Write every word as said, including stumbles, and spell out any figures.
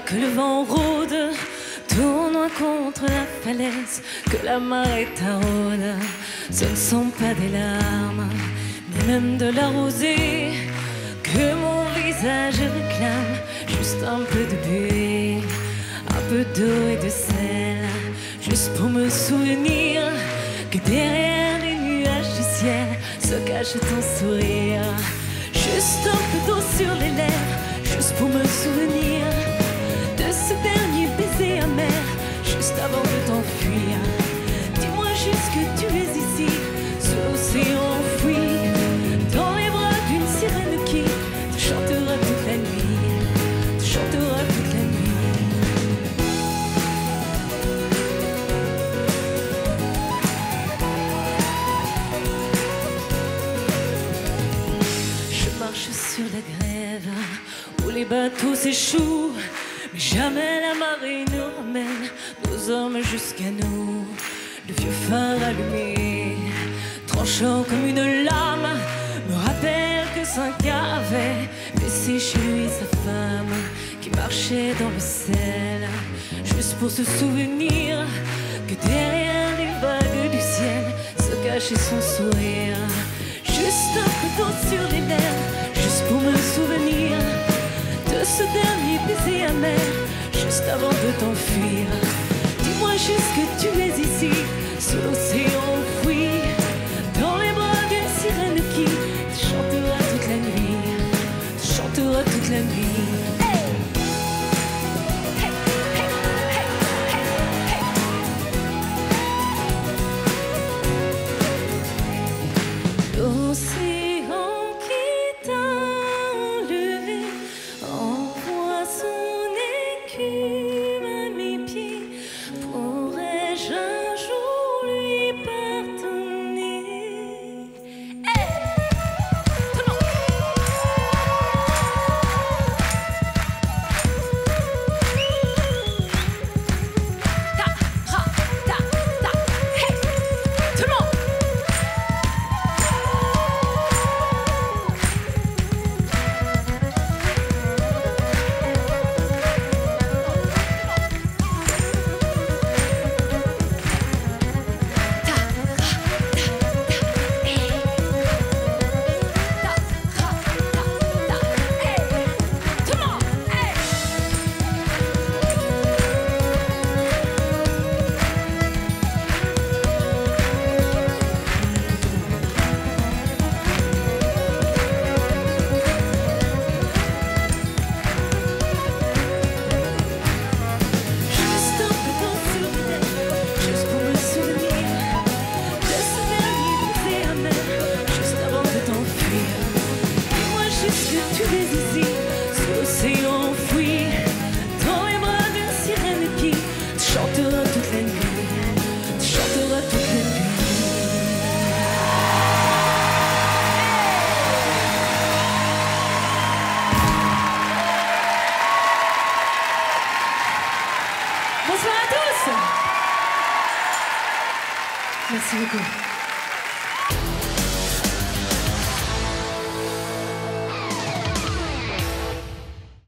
que le vent rôde, tournoie contre la falaise, que la marée taraude. Ce ne sont pas des larmes, ni même de la rosée, que mon visage réclame, juste un peu de buée, un peu d'eau et de sel, juste pour me souvenir que derrière les nuages du ciel se cache ton sourire. Juste un peu d'eau sur les lèvres, juste pour me souvenir de ce dernier baiser amer, juste avant de t'enfuir. Dis-moi juste que tu es ici, sous l'océan enfoui, dans les bras d'une sirène qui te chantera toute la nuit, te chantera toute la nuit. Je marche sur la grève où les bateaux s'échouent, mais jamais la marée nous ramène nos hommes jusqu'à nous. Le vieux phare allumé, tranchant comme une lame, me rappelle que Cinq-Gars avait laissé chez lui sa femme, qui marchait dans le sel, juste pour se souvenir que derrière les vagues du ciel se cachait son sourire. Juste un peu d'eau sur les lèvres, juste pour me souvenir de ce dernier baiser amer, juste avant de t'enfuir. Dis-moi juste que tu es ici, sous l'océan enfoui, dans les bras d'une sirène qui te chantera toute la nuit, te chantera toute la nuit. L'océan qui t'a enlevé envoie son écume à mes pieds. Pourrais-je un jour lui pardonner? Hey! Tout le monde! Ta, ra, ta, ta, hey! Tout le monde! Tu es ici, sous l'océan enfoui, dans les bras d'une sirène qui te chantera toute la nuit, te chantera toute la nuit. Bonsoir à tous. Merci beaucoup.